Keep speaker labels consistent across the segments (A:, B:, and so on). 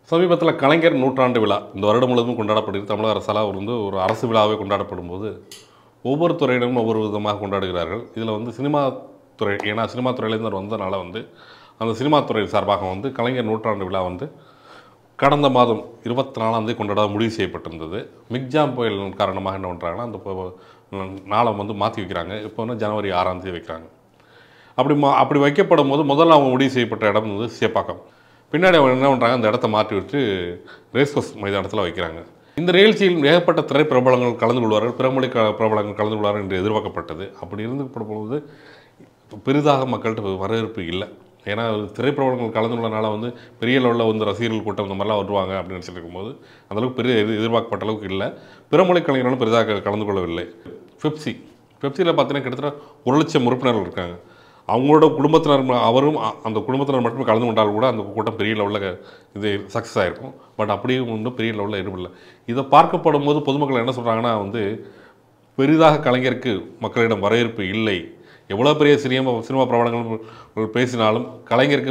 A: சமீபத்தில் கலைஞர் நூற்றாண்டு விழா இந்த வருடம் முழுவதும் கொண்டாடப்படுகிறது. தமிழக அரசால் ஒரு அரசு விழாவே கொண்டாடப்படும் போது ஒவ்வொரு துறையினரும் ஒவ்வொரு விதமாக கொண்டாடுகிறார்கள். இதில் சினிமா துறை, ஏன்னா சினிமா துறையிலேருந்து வந்ததுனால அந்த சினிமா துறை சார்பாக கலைஞர் நூற்றாண்டு விழா கடந்த மாதம் 24ஆம் தேதி கொண்டாட முடிவு செய்யப்பட்டிருந்தது. மிக்ஜாம் புயல் காரணமாக என்ன பண்ணுறாங்கன்னா அந்த நாளை மாற்றி வைக்கிறாங்க. இப்போ ஜனவரி 6ஆம் தேதி வைக்கிறாங்க. அப்படி வைக்கப்படும் போது முதல்ல அவங்க முடிவு செய்யப்பட்ட இடம் சேப்பாக்கம். பின்னாடி அவங்க என்ன பண்ணுறாங்க, அந்த இடத்த மாற்றி விட்டு ரேஸ்கோர்ஸ் மைதானத்தில் வைக்கிறாங்க. இந்த நிகழ்ச்சியில் ஏகப்பட்ட திரைப்பிரபலங்கள் கலந்து கொள்வார்கள், பிறமொழி பிரபலங்கள் கலந்து கொள்வார்கள் என்று எதிர்பார்க்கப்பட்டது. அப்படி இருந்துப்படும்போது பெரிதாக மக்கள்கிட்ட வரவேற்பு இல்லை. ஏன்னா திரைப்பிரபலங்கள் கலந்து கொள்ளனால பெரிய லெவலில் ரசிகர்கள் கூட்டம் இந்த மாதிரிலாம் வருவாங்க அப்படின்னு நினச்சிட்டு இருக்கும்போது அந்தளவுக்கு பெரிய எதிர்பார்க்கப்பட்ட அளவுக்கு இல்லை. பிறமொழி கலைஞர்களும் பெரிதாக கலந்து கொள்ளவில்லை. பெப்சியில் பார்த்தீங்கன்னா கிட்டத்தட்ட 1 லட்சம் உறுப்பினர்கள் இருக்காங்க. அவங்களோட குடும்பத்தினர் அவரும் அந்த குடும்பத்தினர் மட்டுமே கலந்து கொண்டால் கூட அந்த கூட்டம் பெரிய லெவலில் இது சக்ஸஸ் ஆகிருக்கும். பட் அப்படியும் பெரிய லெவலில் எதுவும். இதை பார்க்கப்படும் போது பொதுமக்கள் என்ன சொல்கிறாங்கன்னா பெரிதாக கலைஞருக்கு மக்களிடம் வரவேற்பு இல்லை. எவ்வளோ பெரிய சினிமா பிரபலங்கள் பேசினாலும் கலைஞருக்கு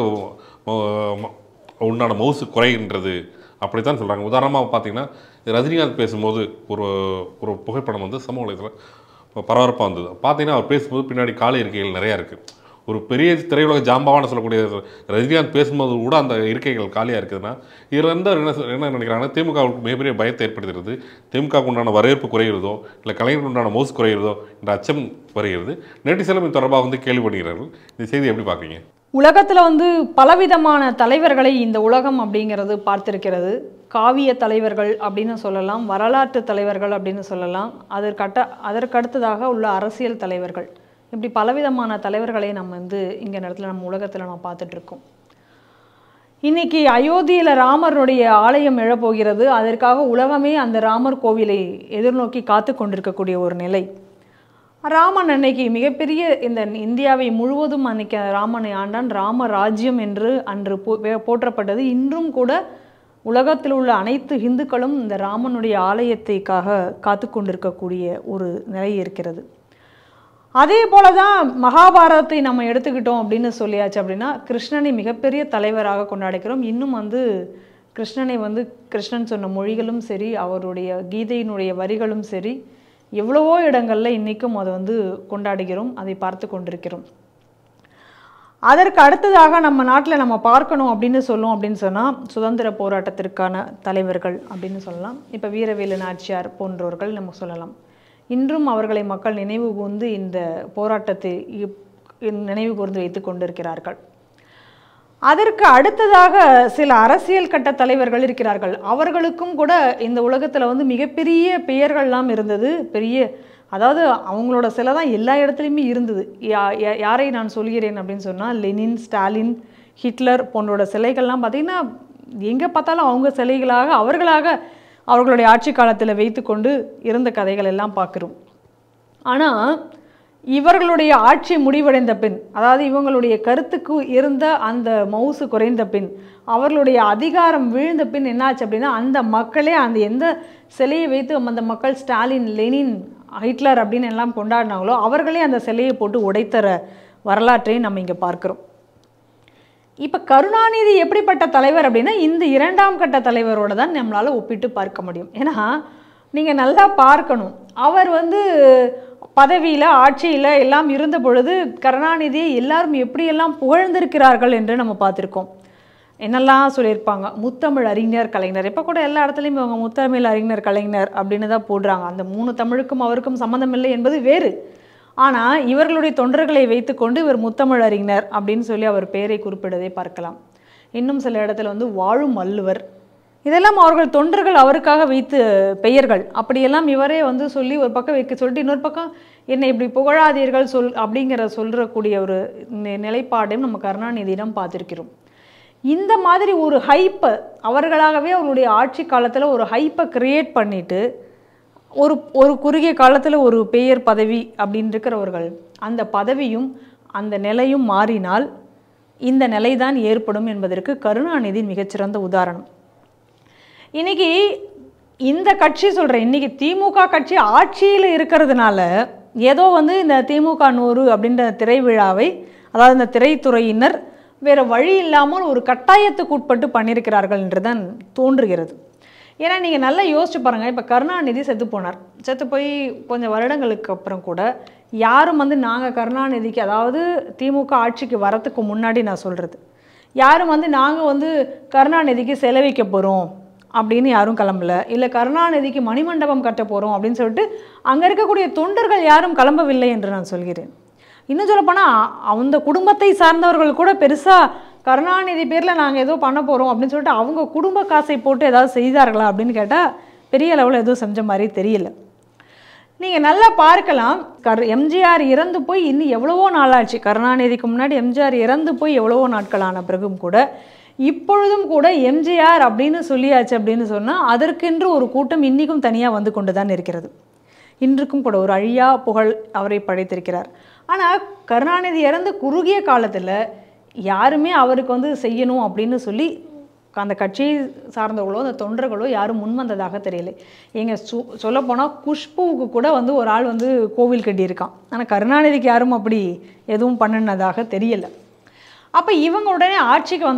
A: உண்டான மவுசு குறைகின்றது அப்படித்தான் சொல்கிறாங்க. உதாரணமாக பார்த்தீங்கன்னா ரஜினிகாந்த் பேசும்போது ஒரு புகைப்படம் சமூக வலைத்தளத்தில் பரபரப்பாக வந்தது. பார்த்தீங்கன்னா அவர் பேசும்போது பின்னாடி காலை இருக்கைகள் நிறையா இருக்குது. ஒரு பெரிய திரையுலக ஜாம்பாவான சொல்லக்கூடிய ரஜினிகாந்த் பேசும்போது கூட அந்த இருக்கைகள் காலியாக இருக்குதுன்னா இதில் என்ன நினைக்கிறாங்கன்னா திமுகவுக்கு மிகப்பெரிய பயத்தை ஏற்படுத்துகிறது. திமுகவுக்கு உண்டான வரவேற்பு குறைகிறதோ இல்லை கலைஞருக்கு உண்டான மவுசு குறைகிறதோ என்ற அச்சம் வருகிறது. நெட்டிசலும் இது தொடர்பாக கேள்வி பண்ணுகிறார்கள். இந்த செய்தி எப்படி பார்க்குறீங்க?
B: உலகத்தில் பலவிதமான தலைவர்களை இந்த உலகம் அப்படிங்கிறது பார்த்திருக்கிறது. காவிய தலைவர்கள் அப்படின்னு சொல்லலாம், வரலாற்று தலைவர்கள் அப்படின்னு சொல்லலாம், அதற்கடுத்ததாக உள்ள அரசியல் தலைவர்கள், இப்படி பலவிதமான தலைவர்களை நம்ம இங்கே இடத்துல நம்ம உலகத்தில் நம்ம பார்த்துட்ருக்கோம். இன்னைக்கு அயோத்தியில் ராமருடைய ஆலயம் எழப்போகிறது. அதற்காக உலகமே அந்த ராமர் கோவிலை எதிர்நோக்கி காத்து கொண்டிருக்கக்கூடிய ஒரு நிலை. ராமன் அன்னைக்கு மிகப்பெரிய இந்த இந்தியாவை முழுவதும் அன்னைக்கு ராமனை ஆண்டான். ராம ராஜ்யம் என்று அன்று போற்றப்பட்டது. இன்றும் கூட உலகத்தில் உள்ள அனைத்து இந்துக்களும் இந்த ராமனுடைய ஆலயத்தைக்காக காத்து கொண்டிருக்கக்கூடிய ஒரு நிலை இருக்கிறது. அதே போல தான் மகாபாரதத்தை நம்ம எடுத்துக்கிட்டோம் அப்படின்னு சொல்லியாச்சு அப்படின்னா கிருஷ்ணனை மிகப்பெரிய தலைவராக கொண்டாடுகிறோம். இன்னும் கிருஷ்ணனை கிருஷ்ணன் சொன்ன மொழிகளும் சரி, அவருடைய கீதையினுடைய வரிகளும் சரி, எவ்வளவோ இடங்களில் இன்றைக்கும் அதை கொண்டாடுகிறோம், அதை பார்த்து கொண்டிருக்கிறோம். அதற்கு அடுத்ததாக நம்ம நாட்டில் நம்ம பார்க்கணும் அப்படின்னு சொன்னால் சுதந்திர போராட்டத்திற்கான தலைவர்கள் அப்படின்னு சொல்லலாம். இப்போ வீரவேலு நாச்சியார் போன்றவர்கள் நம்ம சொல்லலாம். இன்றும் அவர்களை மக்கள் நினைவு கூர்ந்து இந்த போராட்டத்தை நினைவு கூர்ந்து வைத்து கொண்டிருக்கிறார்கள். அதற்கு அடுத்ததாக சில அரசியல் கட்ட தலைவர்கள் இருக்கிறார்கள். அவர்களுக்கும் கூட இந்த உலகத்தில் மிகப்பெரிய பெயர்கள்லாம் இருந்தது. அதாவது அவங்களோட சிலை தான் எல்லா இடத்துலையுமே இருந்தது. யாரை நான் சொல்கிறேன் அப்படின்னு சொன்னால் லெனின், ஸ்டாலின், ஹிட்லர் போன்றோட சிலைகள்லாம் பார்த்திங்கன்னா எங்கே பார்த்தாலும் அவங்க சிலைகளாக அவர்களுடைய ஆட்சி காலத்தில் வைத்து கொண்டு இருந்த கதைகள் எல்லாம் பார்க்குறோம். ஆனால் இவர்களுடைய ஆட்சி முடிவடைந்த பின், அதாவது இவங்களுடைய கருத்துக்கு இருந்த அந்த மவுசு குறைந்த பின், அவர்களுடைய அதிகாரம் வீழ்ந்த பின் என்னாச்சு அப்படின்னா அந்த மக்களே அந்த எந்த சிலையை வைத்து அந்த மக்கள் ஸ்டாலின், லெனின், ஹிட்லர் அப்படின்னு எல்லாம் கொண்டாடினாங்களோ அவர்களே அந்த சிலையை போட்டு உடைத்தர வரலாற்றையும் நம்ம இங்கே பார்க்குறோம். இப்போ கருணாநிதி எப்படிப்பட்ட தலைவர் அப்படின்னா இந்த 2ஆம் கட்ட தலைவரோடு தான் நம்மளால் ஒப்பிட்டு பார்க்க முடியும். ஏன்னா நீங்கள் நல்லா பார்க்கணும், அவர் பதவியில் ஆட்சியில் எல்லாம் இருந்த பொழுது கருணாநிதியை எல்லாரும் எப்படியெல்லாம் புகழ்ந்திருக்கிறார்கள் என்று நம்ம பார்த்துருக்கோம். என்னெல்லாம் சொல்லியிருப்பாங்க, முத்தமிழ் அறிஞர் கலைஞர். இப்போ கூட எல்லா இடத்துலையும் இவங்க முத்தமிழ் அறிஞர் கலைஞர் அப்படின்னு தான் போடுறாங்க. அந்த 3 தமிழுக்கும் அவருக்கும் சம்மந்தம் இல்லை என்பது வேறு. ஆனால் இவர்களுடைய தொண்டர்களை வைத்துக்கொண்டு இவர் முத்தமிழ் அறிஞர் அப்படின்னு சொல்லி அவர் பெயரை குறிப்பிடுவதை பார்க்கலாம். இன்னும் சில இடத்துல வாழும் வள்ளுவர், இதெல்லாம் அவர்கள் தொண்டர்கள் அவருக்காக வைத்து பெயர்கள். அப்படியெல்லாம் இவரே சொல்லி ஒரு பக்கம் வைக்க சொல்லிட்டு இன்னொரு பக்கம் என்னை இப்படி புகழாதீர்கள் அப்படிங்கிற சொல்கிறக்கூடிய ஒரு நிலைப்பாடையும் நம்ம கருணாநிதியிடம் பார்த்துருக்கிறோம். இந்த மாதிரி ஒரு ஹைப்பை அவர்களாகவே அவருடைய ஆட்சி காலத்தில் ஒரு ஹைப்பை கிரியேட் பண்ணிட்டு ஒரு குறுகிய காலத்தில் ஒரு பெயர் பதவி அப்படின்னு இருக்கிறவர்கள் அந்த பதவியும் அந்த நிலையும் மாறினால் இந்த நிலைதான் ஏற்படும் என்பதற்கு கருணாநிதி மிகச்சிறந்த உதாரணம். இன்னைக்கு இந்த கட்சி சொல்கிறேன், இன்னைக்கு திமுக கட்சி ஆட்சியில் இருக்கிறதுனால ஏதோ இந்த திமுக 100 அப்படின்ற திரை விழாவை, அதாவது இந்த திரைத்துறையினர் வேறு வழி இல்லாமல் ஒரு கட்டாயத்துக்கு உட்பட்டு பண்ணியிருக்கிறார்கள் என்றுதான் தோன்றுகிறது. ஏன்னா நீங்கள் நல்லா யோசிச்சு பாருங்கள், இப்போ கருணாநிதி செத்து போனார். செத்து போய் கொஞ்சம் வருடங்களுக்கு அப்புறம் கூட யாரும் வந்து நாங்கள் கருணாநிதிக்கு, அதாவது திமுக ஆட்சிக்கு வரத்துக்கு முன்னாடி நான் சொல்கிறது, யாரும் வந்து நாங்கள் வந்து கருணாநிதிக்கு செலவிக்க போகிறோம் அப்படின்னு யாரும் கிளம்பல, இல்லை கருணாநிதிக்கு மணிமண்டபம் கட்ட போகிறோம் அப்படின்னு சொல்லிட்டு அங்கே இருக்கக்கூடிய தொண்டர்கள் யாரும் கிளம்பவில்லை என்று நான் சொல்கிறேன். இன்னும் சொல்லப்போனால் அந்த குடும்பத்தை சார்ந்தவர்கள் கூட பெருசாக கருணாநிதி பேரில் நாங்கள் ஏதோ பண்ண போகிறோம் அப்படின்னு சொல்லிட்டு அவங்க குடும்ப காசை போட்டு ஏதாவது செய்தார்களா அப்படின்னு கேட்டால் பெரிய அளவில் எதுவும் செஞ்ச மாதிரி தெரியல. நீங்கள் நல்லா பார்க்கலாம், எம்ஜிஆர் இறந்து போய் இன்னும் எவ்வளவோ நாளாச்சு. கருணாநிதிக்கு முன்னாடி எம்ஜிஆர் இறந்து போய் எவ்வளவோ நாட்களான பிறகும் கூட இப்பொழுதும் கூட எம்ஜிஆர் அப்படின்னு சொல்லியாச்சு அப்படின்னு சொன்னால் அதற்கென்று ஒரு கூட்டம் இன்றைக்கும் தனியாக வந்து கொண்டு தான் இருக்கிறது. இன்றுக்கும் கூட ஒரு அழியா புகழ் அவரை படைத்திருக்கிறார். ஆனால் கருணாநிதி இறந்து குறுகிய காலத்தில் யாருமே அவருக்கு வந்து செய்யணும் அப்படின்னு சொல்லி அந்த கட்சியை சார்ந்தவர்களோ அந்த தொண்டர்களோ யாரும் முன்வந்ததாக தெரியல. எங்கள் சொல்லப்போனால் குஷ்புவுக்கு கூட வந்து ஒரு ஆள் வந்து கோவில் கட்டியிருக்கான். ஆனால் கருணாநிதிக்கு யாரும் அப்படி எதுவும் பண்ணினதாக தெரியலை. அப்போ இவங்க உடனே ஆட்சிக்கு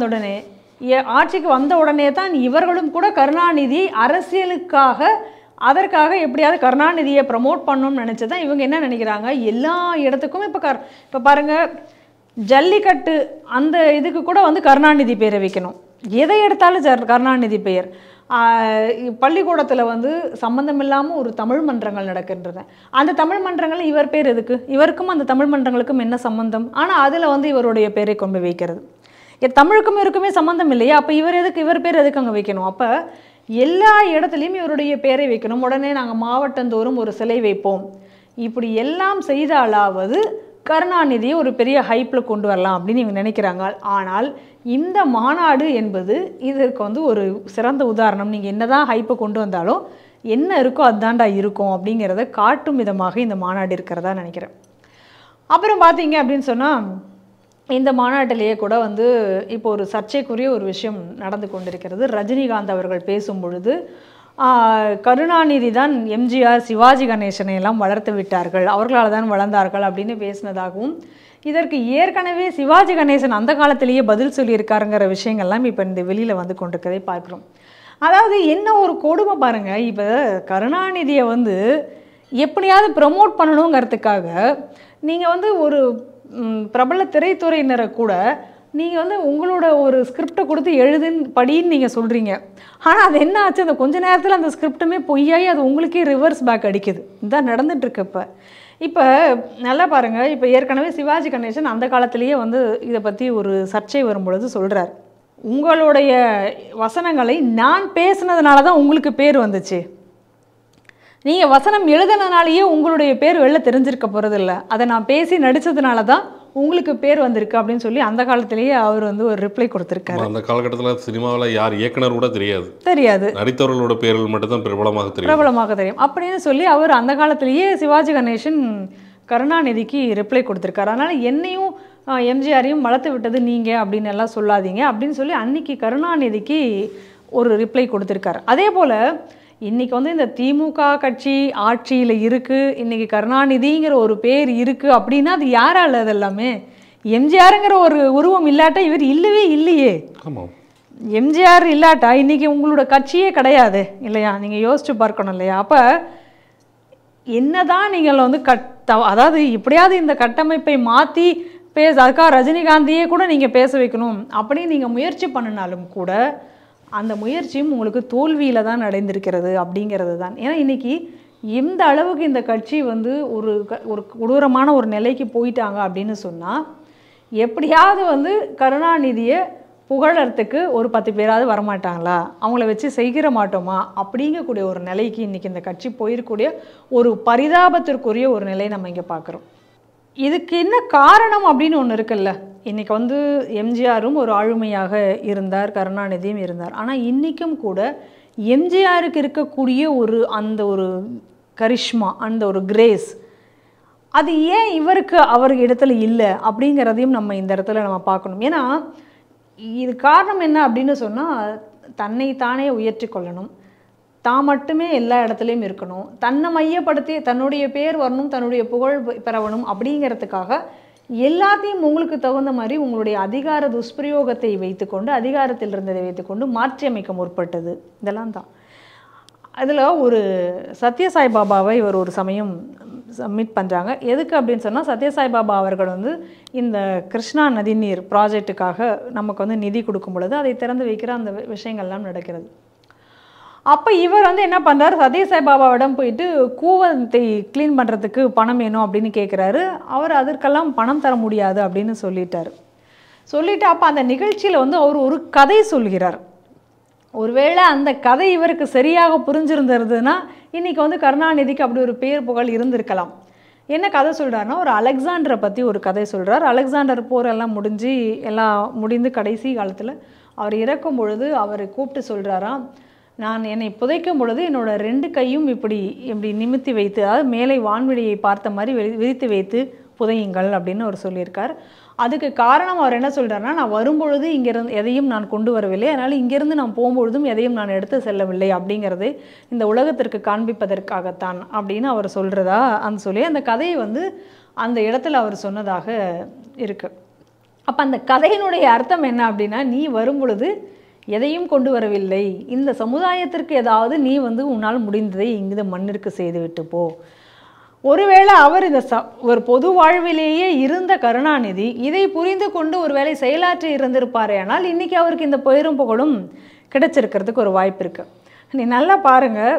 B: வந்த உடனே தான் இவர்களும் கூட கருணாநிதி அரசியலுக்காக அதற்காக எப்படியாவது கருணாநிதியை ப்ரமோட் பண்ணணும்னு நினச்சதான் இவங்க என்ன நினைக்கிறாங்க, எல்லா இடத்துக்கும் இப்போ பாருங்கள், ஜல்லிக்கட்டு அந்த இதுக்கு கூட வந்து கருணாநிதி பேரை வைக்கணும். எதை எடுத்தாலும் கருணாநிதி பெயர். பள்ளிக்கூடத்தில் வந்து சம்மந்தம் இல்லாமல் ஒரு தமிழ் மன்றங்கள் நடக்கின்றன. அந்த தமிழ் மன்றங்கள் இவர் பேர் எதுக்கு? இவருக்கும் அந்த தமிழ் மன்றங்களுக்கும் என்ன சம்மந்தம்? ஆனால் அதில் வந்து இவருடைய பேரை கொண்டு வைக்கிறது. தமிழுக்கும் இவருக்குமே சம்மந்தம் இல்லையா? அப்போ இவர் பேர் எதுக்கு அங்கே வைக்கணும்? அப்போ எல்லா இடத்துலையும் இவருடைய பேரை வைக்கணும். உடனே நாங்கள் மாவட்டந்தோறும் ஒரு சிலை வைப்போம். இப்படி எல்லாம் செய்தாலாவது கருணாநிதியை ஒரு பெரிய ஹைப்பில் கொண்டு வரலாம் அப்படின்னு இவங்க நினைக்கிறாங்க. ஆனால் இந்த மாநாடு என்பது இதற்கு வந்து ஒரு சிறந்த உதாரணம். நீங்கள் என்னதான் ஹைப்பை கொண்டு வந்தாலும் என்ன இருக்கோ அதுதான்டா இருக்கும் அப்படிங்கிறத காட்டும் விதமாக இந்த மாநாடு இருக்கிறதா நினைக்கிறேன். அப்புறம் பார்த்தீங்க அப்படின்னு சொன்னால் இந்த மாநாட்டிலேயே கூட வந்து இப்போ ஒரு சர்ச்சைக்குரிய ஒரு விஷயம் நடந்து கொண்டிருக்கிறது. ரஜினிகாந்த் அவர்கள் பேசும் பொழுது கருணாநிதி தான் எம்ஜிஆர் சிவாஜி கணேசனை எல்லாம் வளர்த்து விட்டார்கள், அவர்களால் தான் வளர்ந்தார்கள் அப்படின்னு பேசினதாகவும், இதற்கு ஏற்கனவே சிவாஜி கணேசன் அந்த காலத்திலேயே பதில் சொல்லியிருக்காருங்கிற விஷயங்கள்லாம் இப்போ இந்த வெளியில் வந்து கொண்டிருக்கதை பார்க்குறோம். அதாவது என்ன ஒரு கொடுமை பாருங்கள். இப்போ கருணாநிதியை வந்து எப்படியாவது ப்ரமோட் பண்ணணுங்கிறதுக்காக நீங்கள் வந்து ஒரு பிரபல திரைத்துறையினரை கூட நீங்கள் வந்து உங்களோட ஒரு ஸ்கிரிப்டை கொடுத்து படின்னு நீங்கள் சொல்கிறீங்க. ஆனால் அது என்ன ஆச்சு, அந்த கொஞ்ச நேரத்தில் அந்த ஸ்கிரிப்டுமே பொய்யாகி அது உங்களுக்கே ரிவர்ஸ் பேக் அடிக்குது. இதுதான் நடந்துகிட்ருக்கு. இப்போ நல்லா பாருங்கள், இப்போ ஏற்கனவே சிவாஜி கணேசன் அந்த காலத்திலேயே வந்து இதை பற்றி ஒரு சர்ச்சை வரும்பொழுது சொல்கிறார், உங்களுடைய வசனங்களை நான் பேசுனதுனால தான் உங்களுக்கு பேர் வந்துச்சு, நீங்கள் வசனம் எழுதினாலேயே உங்களுடைய பேர் வெளில தெரிஞ்சிருக்க போகிறதில்ல, அதை நான் பேசி நடித்ததுனால தான் உங்களுக்கு பேர் வந்திருக்கு அப்படின்னு சொல்லி அந்த காலத்திலேயே அவர் வந்து ஒரு ரிப்ளை கொடுத்துருக்காரு.
A: அந்த காலகட்டத்தில் சினிமாவில் யார் இயக்குனர் கூட தெரியாது, நடித்தவர்களோட பேர்கள் மட்டும்தான் பிரபலமாக தெரியும் அப்படின்னு சொல்லி அவர் அந்த காலத்திலேயே சிவாஜி கணேசன் கருணாநிதிக்கு ரிப்ளை கொடுத்துருக்காரு. அதனால் என்னையும் எம்ஜிஆரையும் வளர்த்து விட்டது நீங்கள் அப்படின்னு எல்லாம் சொல்லாதீங்க அப்படின்னு சொல்லி அன்னைக்கு கருணாநிதிக்கு ஒரு ரிப்ளை கொடுத்துருக்காரு. அதே போல் இன்றைக்கி வந்து இந்த திமுக கட்சி ஆட்சியில் இருக்குது, இன்றைக்கி கருணாநிதிங்கிற ஒரு பேர் இருக்குது அப்படின்னா அது யாரால்? அது எல்லாமே எம்ஜிஆருங்கிற ஒரு உருவம் இல்லாட்டா இவர் இல்லவே இல்லையே. எம்ஜிஆர் இல்லாட்டா இன்றைக்கி உங்களோட கட்சியே கிடையாது இல்லையா? நீங்கள் யோசிச்சு பார்க்கணும் இல்லையா? அப்போ என்னதான் நீங்கள் வந்து அதாவது எப்படியாவது இந்த கட்டமைப்பை மாற்றி அதுக்காக ரஜினிகாந்தியே கூட நீங்கள் பேச வைக்கணும் அப்படின்னு நீங்கள் முயற்சி பண்ணினாலும் கூட அந்த முயற்சியும் உங்களுக்கு தோல்வியில் தான் அடைந்திருக்கிறது அப்படிங்கிறது தான். ஏன்னா இன்றைக்கி எந்த அளவுக்கு இந்த கட்சி வந்து ஒரு கொடூரமான ஒரு நிலைக்கு போயிட்டாங்க அப்படின்னு சொன்னால், எப்படியாவது வந்து கருணாநிதியை புகழறதுக்கு ஒரு 10 பேராவது வரமாட்டாங்களா, அவங்கள வச்சு செய்கிற மாட்டோமா அப்படிங்கக்கூடிய ஒரு நிலைக்கு இன்றைக்கி இந்த கட்சி போயிருக்கூடிய ஒரு பரிதாபத்திற்குரிய ஒரு நிலையை நம்ம இங்கே பார்க்குறோம். இதுக்கு என்ன காரணம் அப்படின்னு ஒன்று இருக்குல்ல. இன்றைக்கி வந்து எம்ஜிஆரும் ஒரு ஆளுமையாக இருந்தார், கருணாநிதியும் இருந்தார். ஆனால் இன்றைக்கும் கூட எம்ஜிஆருக்கு இருக்கக்கூடிய அந்த ஒரு கரிஷ்மா, அந்த ஒரு கிரேஸ், அது ஏன் அவர் இடத்துல இல்லை அப்படிங்கிறதையும் நம்ம இந்த இடத்துல நம்ம பார்க்கணும். ஏன்னா இது காரணம் என்ன அப்படின்னு சொன்னால், தன்னை தானே உயர்த்தி கொள்ளணும், தான் மட்டுமே எல்லா இடத்துலையும் இருக்கணும், தன்னை மையப்படுத்தி தன்னுடைய பேர் வரணும், தன்னுடைய புகழ் பெறவணும் அப்படிங்கிறதுக்காக
B: எல்லாத்தையும் உங்களுக்கு தகுந்த மாதிரி உங்களுடைய அதிகார துஷ்பிரயோகத்தை வைத்துக்கொண்டு, அதிகாரத்தில் இருந்ததை வைத்துக்கொண்டு மாற்றி அமைக்க முற்பட்டது. இதெல்லாம் தான். அதில் ஒரு சத்யசாய் பாபாவை இவர் ஒரு சமயம் மீட் பண்ணுறாங்க. எதுக்கு அப்படின்னு சொன்னால், சத்யசாய் பாபா அவர்கள் வந்து இந்த கிருஷ்ணா நதிநீர் ப்ராஜெக்ட்டுக்காக நமக்கு வந்து நிதி கொடுக்கும் பொழுது அதை திறந்து வைக்கிற அந்த விஷயங்கள்லாம் நடக்கிறது. அப்போ இவர் வந்து என்ன பண்ணுறாரு, சத்யசாய் பாபாவிடம் போயிட்டு கூவத்தை க்ளீன் பண்ணுறதுக்கு பணம் வேணும் அப்படின்னு கேட்குறாரு. அவர் அதற்கெல்லாம் பணம் தர முடியாது அப்படின்னு சொல்லிட்டார். அப்போ அந்த நிகழ்ச்சியில் வந்து அவர் ஒரு கதை சொல்கிறார். ஒருவேளை அந்த கதை இவருக்கு சரியாக புரிஞ்சிருந்ததுன்னா இன்றைக்கி வந்து கருணாநிதிக்கு அப்படி ஒரு பேர் புகழ் இருந்திருக்கலாம். என்ன கதை சொல்கிறாருன்னா, ஒரு அலெக்சாண்டரை பற்றி ஒரு கதை சொல்கிறார். அலெக்சாண்டர் போர் எல்லாம் முடிந்து கடைசி காலத்தில் அவர் இறக்கும் பொழுது அவரை கூப்பிட்டு சொல்கிறாராம், நான் என்னை புதைக்கும் பொழுது என்னோட 2 கையும் இப்படி நிமித்தி வைத்து, அதாவது மேலே வான்வெளியை பார்த்த மாதிரி விரித்து வைத்து புதையுங்கள் அப்படின்னு அவர் சொல்லியிருக்கார். அதுக்கு காரணம் அவர் என்ன சொல்கிறாருன்னா, நான் வரும்பொழுது இங்கேருந்து எதையும் நான் கொண்டு வரவில்லை, அதனால் இங்கேருந்து நான் போகும்பொழுதும் எதையும் நான் எடுத்து செல்லவில்லை அப்படிங்கிறது இந்த உலகத்திற்கு காண்பிப்பதற்காகத்தான் அப்படின்னு அவர் சொல்கிறதா சொல்லி அந்த கதையை வந்து அந்த இடத்துல அவர் சொன்னதாக இருக்குது. அப்போ அந்த கதையினுடைய அர்த்தம் என்ன அப்படின்னா, நீ வரும்பொழுது எதையும் கொண்டு வரவில்லை, இந்த சமுதாயத்திற்கு ஏதாவது நீ வந்து உன்னால் முடிந்ததை இந்த மண்ணிற்கு செய்துவிட்டு போ. ஒருவேளை அவர் இந்த ஒரு பொது வாழ்விலேயே இருந்த கருணாநிதி இதை புரிந்து கொண்டு ஒரு வேளை செயலாற்றி இருந்திருப்பாரே, ஆனால் இன்றைக்கி அவருக்கு இந்த பெயரும் புகழும் கிடைச்சிருக்கிறதுக்கு ஒரு வாய்ப்பு இருக்குது. நீ நல்லா பாருங்கள்,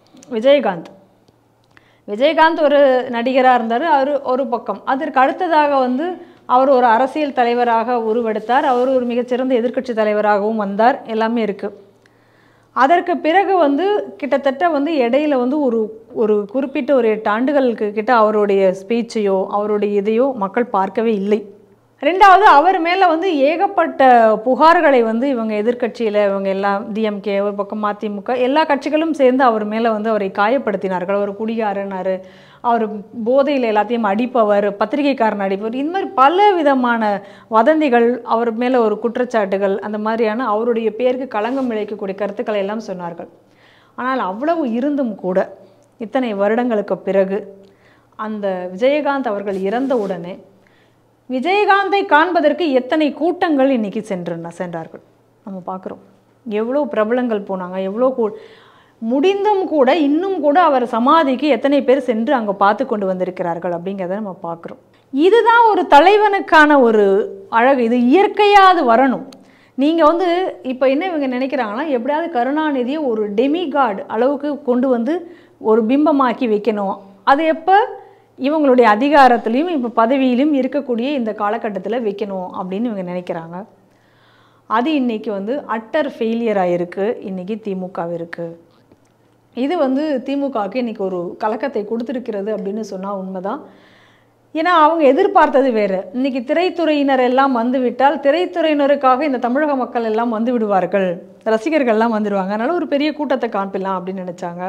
B: விஜயகாந்த் ஒரு நடிகராக இருந்தார். அவர் ஒரு பக்கம். அதற்கு அடுத்ததாக வந்து அவர் ஒரு அரசியல் தலைவராக உருவெடுத்தார். அவர் ஒரு மிகச்சிறந்த எதிர்க்கட்சி தலைவராகவும் வந்தார். எல்லாமே இருக்குது. அதற்கு பிறகு வந்து கிட்டத்தட்ட வந்து இடையில வந்து ஒரு குறிப்பிட்ட ஒரு 8 ஆண்டுகளுக்கு கிட்ட அவருடைய ஸ்பீச்சையோ அவருடைய இதையோ மக்கள் பார்க்கவே இல்லை. ரெண்டாவது, அவர் மேலே வந்து ஏகப்பட்ட புகார்களை வந்து இவங்க எதிர்க்கட்சியில் இவங்க எல்லாம் டிஎம்கே, ஒரு பக்கம் மதிமுக, எல்லா கட்சிகளும் சேர்ந்து அவர் மேலே வந்து அவரை காயப்படுத்தினார்கள். அவர் குடிகாரனார், அவர் போதையில் எல்லாத்தையும் அடிப்பவர், பத்திரிகைக்காரன் அடிப்பவர், இந்த மாதிரி பல விதமான வதந்திகள், அவர் மேலே ஒரு குற்றச்சாட்டுகள், அந்த மாதிரியான அவருடைய பேருக்கு களங்கம் விளைக்கக்கூடிய கருத்துக்களை எல்லாம் சொன்னார்கள். ஆனால் அவ்வளவு இருந்தும் கூட இத்தனை வருடங்களுக்கு பிறகு அந்த விஜயகாந்த் அவர்கள் இறந்த உடனே விஜயகாந்தை காண்பதற்கு எத்தனை கூட்டங்கள் இன்றைக்கி சென்றார்கள் நம்ம பார்க்குறோம். எவ்வளோ பிரபலங்கள் போனாங்க, எவ்வளோ முடிந்தும் கூட இன்னும் கூட அவர் சமாதிக்கு எத்தனை பேர் சென்று அங்கே பார்த்து கொண்டு வந்திருக்கிறார்கள் அப்படிங்கிறத நம்ம பார்க்குறோம். இதுதான் ஒரு தலைவனுக்கான ஒரு அழகு. இது இயற்கையாக அது வரணும். நீங்கள் வந்து இப்போ என்ன இவங்க நினைக்கிறாங்கன்னா, எப்படியாவது கருணாநிதியை ஒரு டெமிகாட் அளவுக்கு கொண்டு வந்து ஒரு பிம்பமாக்கி வைக்கணும். அது எப்போ இவங்களுடைய அதிகாரத்துலேயும் இப்போ பதவியிலும் இருக்கக்கூடிய இந்த காலகட்டத்தில் வைக்கணும் அப்படின்னு இவங்க நினைக்கிறாங்க. அது இன்றைக்கி வந்து அட்டர் ஃபெயிலியராக இருக்குது இன்றைக்கி திமுகவிற்கு. இது வந்து திமுகவுக்கு இன்றைக்கி ஒரு கலக்கத்தை கொடுத்துருக்கிறது அப்படின்னு சொன்னால் உண்மைதான். ஏன்னா அவங்க எதிர்பார்த்தது வேறு. இன்றைக்கி திரைத்துறையினர் எல்லாம் வந்துவிட்டால் திரைத்துறையினருக்காக இந்த தமிழக மக்கள் எல்லாம் வந்து விடுவார்கள், ரசிகர்கள்லாம் வந்துடுவாங்க, அதனால் ஒரு பெரிய கூட்டத்தை காண்பிடலாம் அப்படின்னு நினச்சாங்க.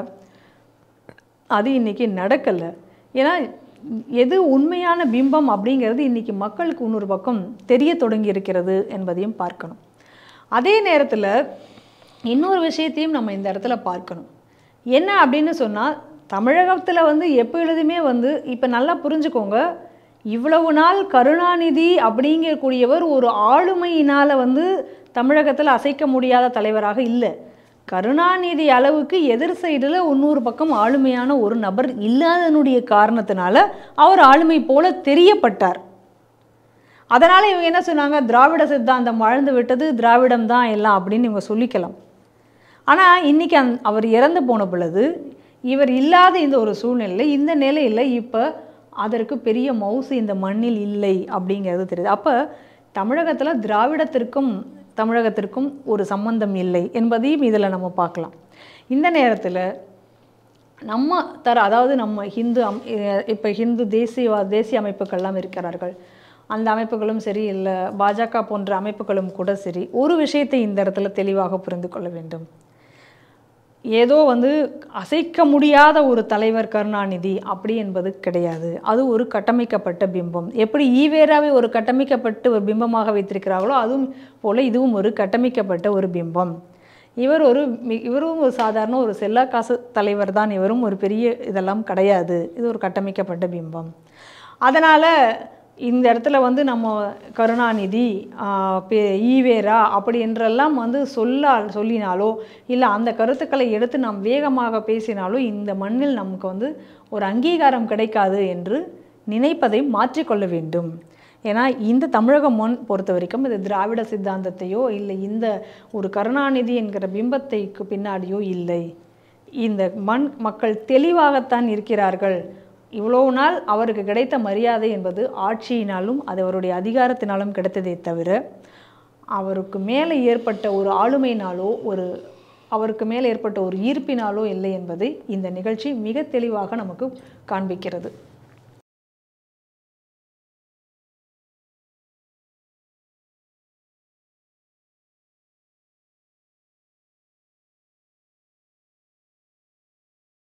B: அது இன்றைக்கி நடக்கலை. ஏன்னா எது உண்மையான பிம்பம் அப்படிங்கிறது இன்றைக்கி மக்களுக்கு இன்னொரு பக்கம் தெரிய தொடங்கி இருக்கிறது என்பதையும் பார்க்கணும். அதே நேரத்தில் இன்னொரு விஷயத்தையும் நம்ம இந்த இடத்துல பார்க்கணும். என்ன அப்படின்னு சொன்னால், தமிழகத்தில் வந்து எப்பொழுதுமே வந்து இப்போ நல்லா புரிஞ்சுக்கோங்க, இவ்வளவு நாள் கருணாநிதி அப்படிங்கக்கூடியவர் ஒரு ஆளுமையினால் வந்து தமிழகத்தில் அசைக்க முடியாத தலைவராக இல்லை. கருணாநிதி அளவுக்கு எதிர் சைடில் 90 பக்கம் ஆளுமையான ஒரு நபர் இல்லாதனுடைய காரணத்தினால அவர் ஆளுமை போல தெரியப்பட்டார். அதனால் இவங்க என்ன சொன்னாங்க, திராவிட சித்தாந்தம் வாழ்ந்து விட்டது, திராவிடம் தான் எல்லாம் அப்படின்னு இவங்க சொல்லிக்கலாம். ஆனால் இன்றைக்கி அவர் இறந்து போன பொழுது இவர் இல்லாத இந்த ஒரு சூழ்நிலை, இந்த நிலையில் இப்போ அதற்கு பெரிய மவுசு இந்த மண்ணில் இல்லை அப்படிங்கிறது தெரியுது. அப்போ தமிழகத்தில் தமிழகத்திற்கும் ஒரு சம்பந்தம் இல்லை என்பதையும் இதில் நம்ம பார்க்கலாம். இந்த நேரத்தில் அதாவது நம்ம ஹிந்து தேசிய அமைப்புகள்லாம் இருக்கிறார்கள். அந்த அமைப்புகளும் சரி, இல்லை பாஜக போன்ற அமைப்புகளும் கூட சரி, ஒரு விஷயத்தை இந்த இடத்துல தெளிவாக புரிந்து கொள்ள வேண்டும். ஏதோ வந்து அசைக்க முடியாத ஒரு தலைவர் கருணாநிதி அப்படி என்பது கிடையாது. அது ஒரு கட்டமைக்கப்பட்ட பிம்பம். எப்படி ஈவேராவை ஒரு கட்டமைக்கப்பட்ட ஒரு பிம்பமாக வைத்திருக்கிறார்களோ அதுவும் போல் இதுவும் ஒரு கட்டமைக்கப்பட்ட ஒரு பிம்பம். இவரும் ஒரு சாதாரண ஒரு செல்லா காசு தலைவர் தான். இவரும் ஒரு பெரிய இதெல்லாம் கிடையாது. இது ஒரு கட்டமைக்கப்பட்ட பிம்பம். அதனால் இந்த இடத்துல வந்து நம்ம கருணாநிதி ஈவேரா அப்படி என்றெல்லாம் வந்து சொல்லினாலோ இல்லை அந்த கருத்துக்களை எடுத்து நாம் வேகமாக பேசினாலோ இந்த மண்ணில் நமக்கு வந்து ஒரு அங்கீகாரம் கிடைக்காது என்று நினைப்பதை மாற்றிக்கொள்ள வேண்டும். ஏன்னா இந்த தமிழக மண் பொறுத்த வரைக்கும் இது திராவிட சித்தாந்தத்தையோ இல்லை இந்த ஒரு கருணாநிதி என்கிற பிம்பத்தைக்கு பின்னாடியோ இல்லை. இந்த மக்கள் தெளிவாகத்தான் இருக்கிறார்கள். இவ்வளோ நாள் அவருக்கு கிடைத்த மரியாதை என்பது ஆட்சியினாலும் அது அவருடைய அதிகாரத்தினாலும் கிடைத்ததே தவிர அவருக்கு மேலே ஏற்பட்ட ஒரு ஆளுமையினாலோ அவருக்கு மேலே ஏற்பட்ட ஒரு ஈர்ப்பினாலோ இல்லை என்பதை இந்த நிகழ்ச்சி மிக தெளிவாக நமக்கு காண்பிக்கிறது.